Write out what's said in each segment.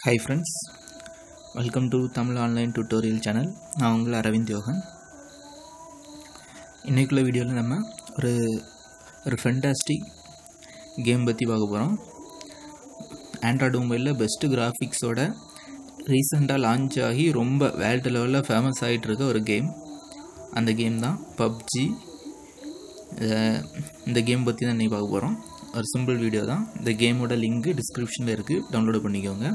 Hi friends, welcome to Tamil Online Tutorial Channel. நான் உங்கள் அரவிந்த் யோகன். இன்னைக்குள்ள வீடியோவில் நம்ம ஒரு ஃபென்டாஸ்டிக் கேம் பற்றி பார்க்க போகிறோம். ஆண்ட்ராய்டு மொபைலில் பெஸ்ட்டு கிராஃபிக்ஸோட ரீசெண்டாக லான்ச் ஆகி ரொம்ப வேர்ல்டு லெவலில் ஃபேமஸ் ஆகிட்டு இருக்க ஒரு கேம். அந்த கேம் தான் பப்ஜி. இந்த கேம் பற்றி தான் இன்றைக்கி பார்க்க போகிறோம். ஒரு சிம்பிள் வீடியோ தான். இந்த கேமோட லிங்க் டிஸ்கிரிப்ஷனில் இருக்குது, டவுன்லோட் பண்ணிக்கோங்க.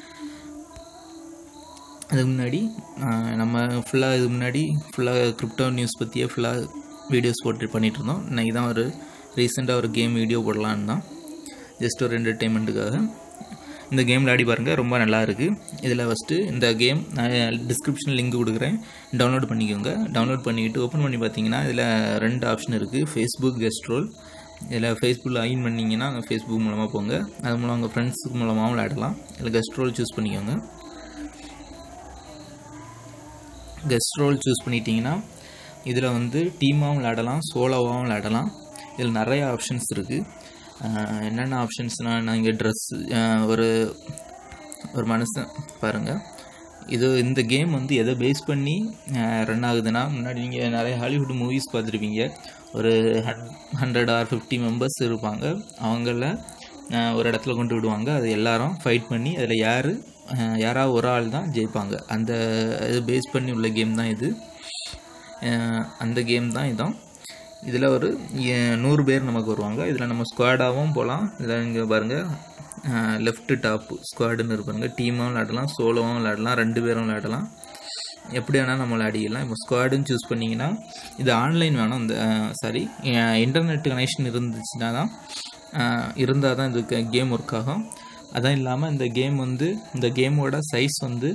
அதுக்கு முன்னாடி நம்ம ஃபுல்லாக கிரிப்டோ நியூஸ் பற்றியே ஃபுல்லாக வீடியோஸ் பண்ணிகிட்டு இருந்தோம். இன்றைக்கி தான் ரீசெண்டாக ஒரு கேம் வீடியோ போடலான்னு தான், ஜஸ்ட் ஒரு என்டர்டெயின்மெண்ட்டுக்காக. இந்த கேம் விளையாடி பாருங்கள், ரொம்ப நல்லா இருக்குது. இதில் ஃபஸ்ட்டு இந்த கேம் நான் டிஸ்கிரிப்ஷன் லிங்க் கொடுக்குறேன், டவுன்லோட் பண்ணிக்கோங்க. டவுன்லோட் பண்ணிக்கிட்டு ஓப்பன் பண்ணி பார்த்தீங்கன்னா இதில் 2 ஆப்ஷன் இருக்குது. Facebook guest role. இதில் ஃபேஸ்புக்கில் லாகின் பண்ணிங்கன்னா ஃபேஸ்புக் மூலமாக போங்க, அது மூலம் உங்கள் ஃப்ரெண்ட்ஸுக்கு மூலமாகவும் விளையாடலாம். இதில் கெஸ்ட் ரோல் சூஸ் பண்ணிக்கோங்க. கெஸ்ட் ரோல் சூஸ் பண்ணிட்டீங்கன்னா இதில் டீமாகவும் விளையாடலாம், சோலோவாகவும் விளையாடலாம். இதில் நிறைய ஆப்ஷன்ஸ் இருக்குது. என்னென்ன ஆப்ஷன்ஸ்னால், நான் இங்கே ட்ரெஸ்ஸு, ஒரு மனுஷன் பாருங்கள். இந்த கேம் எதை பேஸ் பண்ணி ரன் ஆகுதுன்னா, முன்னாடி நீங்கள் நிறைய ஹாலிவுட் மூவிஸ் பார்த்துருப்பீங்க. ஒரு 100 or 50 மெம்பர்ஸ் இருப்பாங்க. அவங்கள ஒரு இடத்துல கொண்டு விடுவாங்க. அது எல்லாரும் ஃபைட் பண்ணி அதில் யாராவது ஒரு ஆள் தான் ஜெயிப்பாங்க. அந்த இது பேஸ் பண்ணி உள்ள கேம் தான் இது. அந்த கேம் தான் இதான். இதில் 100 பேர் நமக்கு வருவாங்க. இதில் நம்ம ஸ்குவாடாகவும் போகலாம். இதில் இங்கே பாருங்கள், லெஃப்ட் டாப்பு ஸ்குவாடுன்னு இருப்பாங்க. டீமாகவும் விளையாடலாம், சோலோவும் விளையாடலாம், 2 பேரும் விளையாடலாம். எப்படி வேணால் நம்ம விளையாடிக்கலாம். இப்போ ஸ்குவாடுன்னு சூஸ் பண்ணிங்கன்னா இது ஆன்லைன் வேணும். இன்டர்நெட் கனெக்ஷன் இருந்தால் தான் இது கேம் ஒர்க் ஆகும். அதான் இல்லாமல் இந்த கேமோட சைஸ்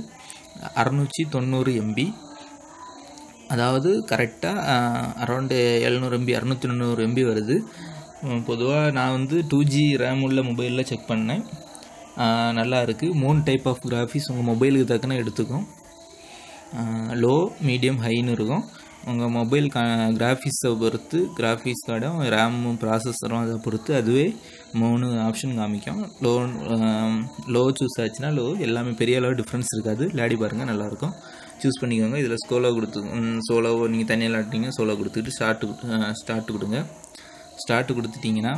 690 MB, அதாவது கரெக்டாக அரௌண்டு 700 MB 690 MB வருது. பொதுவாக நான் 2G ரேம் உள்ள மொபைலில் செக் பண்ணேன், நல்லா இருக்குது. 3 டைப் ஆஃப் கிராஃபிக்ஸ் உங்கள் மொபைலுக்கு தக்கன எடுத்துக்கும். லோ, மீடியம், ஹைன்னு இருக்கும். உங்கள் மொபைல் கிராஃபிக்ஸை பொறுத்து, கிராஃபிக்ஸ் கார்டும் ரேமும் ப்ராசஸரும் அதை பொறுத்து அதுவே 3 ஆப்ஷன் காமிக்கும். லோ சூஸ் ஆச்சுன்னா லோ, எல்லாமே பெரிய அளவு டிஃப்ரென்ஸ் இருக்காது. விளையாடி பாருங்கள், நல்லாயிருக்கும். சூஸ் பண்ணிக்கோங்க. இதில் சோலோவோ நீங்கள் தனியாக விளையாட்டிங்க, சோலோ கொடுத்துட்டு ஸ்டார்ட் கொடுங்க. ஸ்டார்ட் கொடுத்துட்டிங்கன்னா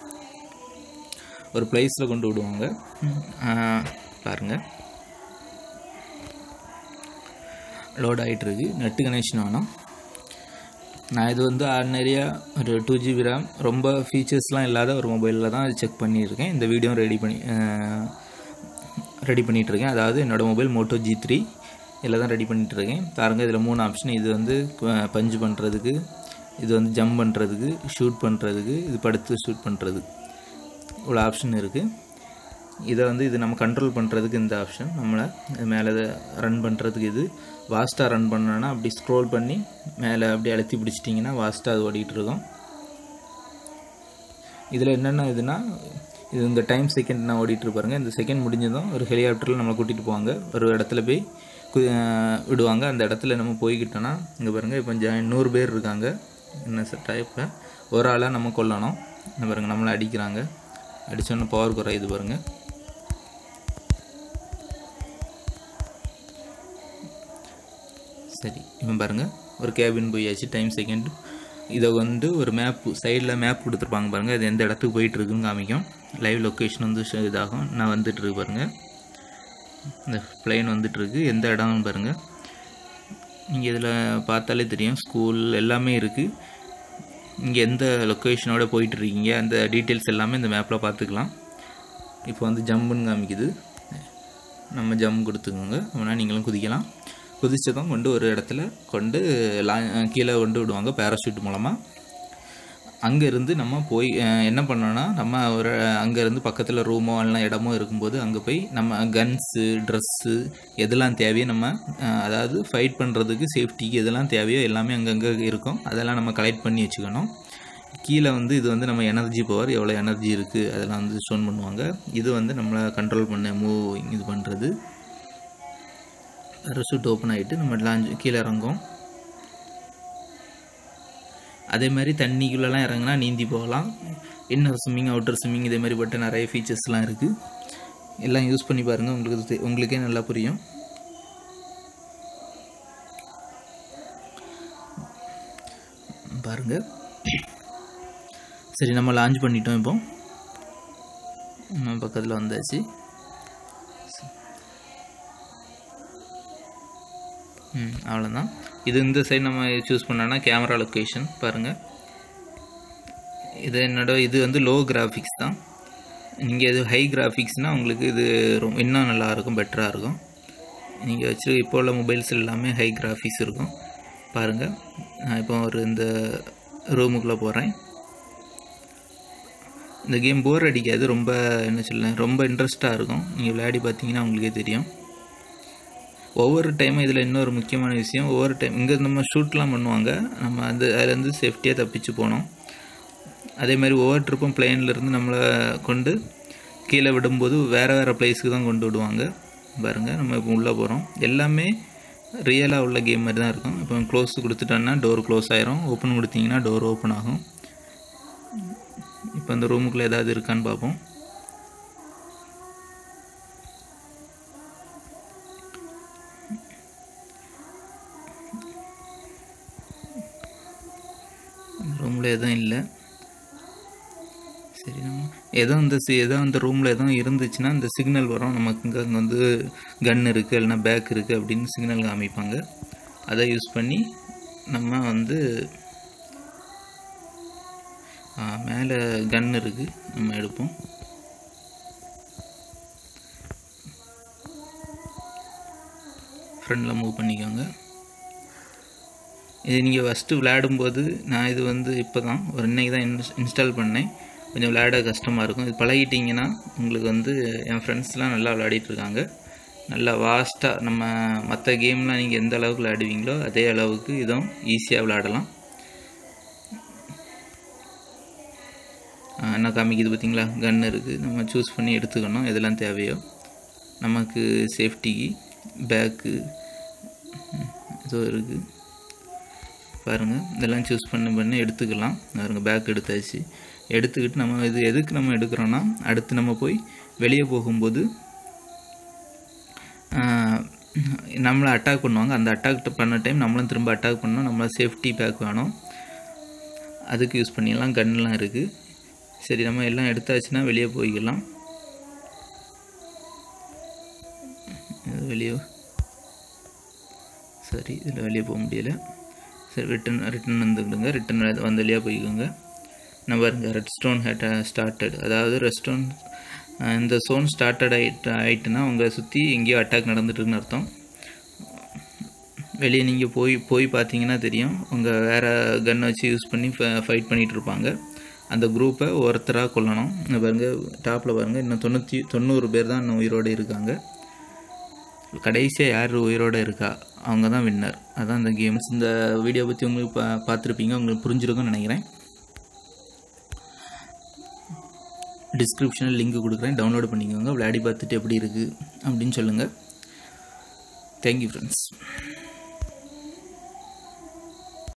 ஒரு பிளேஸில் கொண்டு விடுவாங்க. பாருங்கள், லோட் ஆகிட்டுருக்கு. நெட்டு கனெக்ஷன் வேணும். நான் இது ஆர்டினரியாக ஒரு 2GB ரேம், ரொம்ப ஃபீச்சர்ஸ்லாம் இல்லாத ஒரு மொபைலில் தான் செக் பண்ணியிருக்கேன். இந்த வீடியோ ரெடி பண்ணிகிட்ருக்கேன். அதாவது என்னோடய மொபைல் Moto G3 இதில் தான் ரெடி பண்ணிகிட்ருக்கேன். பாருங்கள், இதில் 3 ஆப்ஷன். இது பஞ்சு பண்ணுறதுக்கு, இது ஜம்ப் பண்ணுறதுக்கு, ஷூட் பண்ணுறதுக்கு, இது படுத்து ஷூட் பண்ணுறதுக்கு இவ்வளோ ஆப்ஷன் இருக்குது. இதை இது நம்ம கண்ட்ரோல் பண்ணுறதுக்கு இந்த ஆப்ஷன், நம்மளை மேலே ரன் பண்ணுறதுக்கு இது. வாஸ்ட்டாக ரன் பண்ணோன்னா அப்படி ஸ்க்ரோல் பண்ணி மேலே அப்படி அழுத்தி பிடிச்சிட்டிங்கன்னா வாஸ்ட்டாக அது ஓடிட்டு இருக்கும். இதில் என்னென்ன இது இந்த டைம் செகண்ட் நான் ஓடிட்டு பாருங்கள். இந்த செகண்ட் முடிஞ்சதும் ஒரு ஹெலிகாப்டரில் நம்மளை கூட்டிகிட்டு போவாங்க, ஒரு இடத்துல போய் விடுவாங்க. அந்த இடத்துல நம்ம போய்கிட்டோன்னா இங்கே பாருங்கள், இப்போ 100 பேர் இருக்காங்க. என்ன டைப்பில் ஒரு ஆளாக நம்ம கொல்லணும். இந்த பாருங்கள், நம்மளை அடிக்கிறாங்க. அடித்தோன்னே பவர் குறையுது பாருங்கள். சரி, இப்போ பாருங்கள், ஒரு கேபின் போயாச்சு. Time second. இதை ஒரு மேப்பு, சைடில் மேப் கொடுத்துருப்பாங்க பாருங்கள். அது எந்த இடத்துக்கு போயிட்டுருக்குன்னு காமிக்கும். லைவ் லொக்கேஷன் இதாகும். நான் வந்துட்டுருக்கு பாருங்கள், இந்த பிளேன் வந்துட்டுருக்கு. எந்த இடம்னு பாருங்கள். நீங்கள் இதில் பார்த்தாலே தெரியும், ஸ்கூல் எல்லாமே இருக்குது. இங்கே எந்த லொக்கேஷனோட போயிட்டுருக்கீங்க அந்த டீட்டெயில்ஸ் எல்லாமே இந்த மேப்பில் பார்த்துக்கலாம். இப்போ ஜம்ப்புன்னு காமிக்குது. நம்ம ஜம்ப் கொடுத்துக்கோங்க. அப்படின்னா நீங்களும் குதிக்கலாம். குதிச்சதும் ஒரு இடத்துல கீழே கொண்டு விடுவாங்க பேராஷூட் மூலமாக. அங்கேருந்து நம்ம போய் என்ன பண்ணோன்னா, நம்ம அங்கேருந்து பக்கத்தில் ரூமோ இல்லைனா இடமோ இருக்கும்போது அங்கே போய் நம்ம கன்ஸு, ட்ரெஸ்ஸு எதெல்லாம் தேவையோ நம்ம, அதாவது ஃபைட் பண்ணுறதுக்கு, சேஃப்டிக்கு எதெல்லாம் தேவையோ எல்லாமே அங்கங்கே இருக்கும். அதெல்லாம் நம்ம கலெக்ட் பண்ணி வச்சுக்கணும். கீழே இது நம்ம எனர்ஜி பவர், எவ்வளோ எனர்ஜி இருக்குது அதெல்லாம் ஷோன் பண்ணுவாங்க. இது நம்மளை கண்ட்ரோல் பண்ண இது பண்ணுறது. பேராஷூட் ஓப்பன் ஆகிட்டு நம்ம கீழே இறங்கும். அதே மாதிரி தண்ணிக்குள்ளெல்லாம் இறங்கினா நீந்தி போகலாம். இன்னர் ஸ்விம்மிங், அவுட்டர் ஸ்விம்மிங், இதே மாதிரி பட்ட நிறைய ஃபீச்சர்ஸ்லாம் இருக்குது. எல்லாம் யூஸ் பண்ணி பாருங்கள், உங்களுக்கே நல்லா புரியும். பாருங்கள். சரி, நம்ம லான்ச் பண்ணிட்டோம். இப்போ நம்ம பக்கத்தில் வந்தாச்சு. அவ்வளோதான். இது இந்த சைடு நம்ம சூஸ் பண்ணோன்னா கேமரா லொக்கேஷன் பாருங்கள். இது வந்து லோ கிராஃபிக்ஸ் தான். நீங்கள் இது ஹை கிராஃபிக்ஸ்னால் உங்களுக்கு இது இன்னும் நல்லாயிருக்கும், பெட்டராக இருக்கும். நீங்கள் இப்போ உள்ள மொபைல்ஸ் எல்லாமே ஹை கிராஃபிக்ஸ் இருக்கும். பாருங்கள், நான் இப்போ இந்த ரூமுக்குள்ளே போகிறேன். இந்த கேம் போர் அடிக்காது, ரொம்ப ரொம்ப இன்ட்ரெஸ்ட்டாக இருக்கும். நீங்கள் விளையாடி பார்த்தீங்கன்னா உங்களுக்கே தெரியும். ஒவ்வொரு டைமும் இதில் இன்னொரு முக்கியமான விஷயம், ஒவ்வொரு டைம் இங்கே நம்ம ஷூட்லாம் பண்ணுவாங்க, நம்ம அதுலேருந்து சேஃப்டியாக தப்பிச்சு போனோம். அதே மாதிரி ஒவ்வொரு ட்ரிப்பும் பிளேன்லேருந்து நம்மளை கொண்டு கீழே விடும்போது வேறு பிளேஸுக்கு தான் கொண்டு விடுவாங்க. பாருங்கள், நம்ம இப்போ உள்ளே போகிறோம். எல்லாமே ரியலாக உள்ள கேம் மாதிரி தான் இருக்கும். இப்போ க்ளோஸ் கொடுத்துட்டோன்னா டோர் க்ளோஸ் ஆயிரும், ஓப்பன் கொடுத்தீங்கன்னா டோர் ஓப்பன் ஆகும். இப்போ அந்த ரூமுக்குள்ளே ஏதாவது இருக்கான்னு பார்ப்போம். ரூமில் எதுவும் இல்லை. சரி, நம்ம ஏதோ அந்த ரூமில் எதுவும் இருந்துச்சுன்னா இந்த சிக்னல் வரும் நமக்கு. இங்கே வந்து கன் இருக்குது இல்லைனா பேக் இருக்குது அப்படின்னு சிக்னல் காமிப்பாங்க. அதை யூஸ் பண்ணி நம்ம வந்து மேலே கன் இருக்குது, நம்ம எடுப்போம். ஃப்ரண்டில் மூவ் பண்ணிக்கோங்க. இது நீங்கள் ஃபஸ்ட்டு விளையாடும்போது, நான் இது வந்து இப்போ தான் இன்றைக்கி தான் இன்ஸ்டால் பண்ணேன். கொஞ்சம் விளையாட கஷ்டமாக இருக்கும். இது பழகிட்டிங்கன்னா உங்களுக்கு வந்து என் ஃப்ரெண்ட்ஸ்லாம் நல்லா விளையாடிட்டுருக்காங்க. நல்லா வாஸ்ட்டாக நம்ம மற்ற கேம்லாம் நீங்கள் எந்த அளவுக்கு விளையாடுவீங்களோ அதே அளவுக்கு இதுவும் ஈஸியாக விளையாடலாம். என்ன காமிக்குது பார்த்தீங்களா, கன் இருக்குது. நம்ம சூஸ் பண்ணி எடுத்துக்கணும் எதெல்லாம் தேவையோ. நமக்கு சேஃப்டிக்கு பேக்கு ஏதோ இருக்குது பாருங்கள். இதெல்லாம் சூஸ் பண்ணி எடுத்துக்கலாம். பாருங்கள், பேக் எடுத்தாச்சு. எடுத்துக்கிட்டு நம்ம இது எதுக்கு நம்ம எடுக்கிறோன்னா, அடுத்து நம்ம போய் வெளியே போகும்போது நம்மளை அட்டாக் பண்ணுவாங்க. அந்த அட்டாக் பண்ண டைம் நம்மளும் திரும்ப அட்டாக் பண்ணோம். நம்மளை சேஃப்டி பேக் வேணும், அதுக்கு யூஸ் பண்ணிடலாம். கன்லாம் இருக்குது. சரி, நம்ம எல்லாம் எடுத்தாச்சுன்னா வெளியே போய்க்கலாம். சரி, இதில் வெளியே போக முடியலை. சரி, ரிட்டன் வந்துக்கிடுங்க. ரிட்டன் வந்த வழியாக போய்க்கோங்க. நம்ம பாருங்க, ரெட் ஸ்டோன் ஸ்டார்டட். அதாவது ரெட் ஸ்டோன் இந்த சோன் ஸ்டார்டட் ஆகிட்டுனா உங்கள் சுற்றி எங்கேயோ அட்டாக் நடந்துட்டுருக்குன்னு அர்த்தம். வெளியே நீங்கள் போய் பார்த்தீங்கன்னா தெரியும், உங்கள் வேறு கன்னை வச்சு யூஸ் பண்ணி ஃபைட் பண்ணிகிட்டு இருப்பாங்க. அந்த குரூப்பை ஒருத்தராக கொல்லணும். பாருங்கள், டாப்பில் பாருங்கள், இன்னும் 90 பேர் தான் இன்னும் உயிரோடு இருக்காங்க. கடைசியாக யார் உயிரோடு இருக்கா அவங்க தான் வின்னர். அதுதான் இந்த கேம்ஸ். இந்த வீடியோ பற்றி உங்களுக்கு பார்த்துருப்பீங்க, உங்களுக்கு புரிஞ்சிருக்கும்னு நினைக்கிறேன். டிஸ்கிரிப்ஷனில் லிங்க் கொடுக்குறேன், டவுன்லோட் பண்ணிக்கோங்க. விளையாடி பார்த்துட்டு எப்படி இருக்குது அப்படின்னு சொல்லுங்கள். Thank you friends.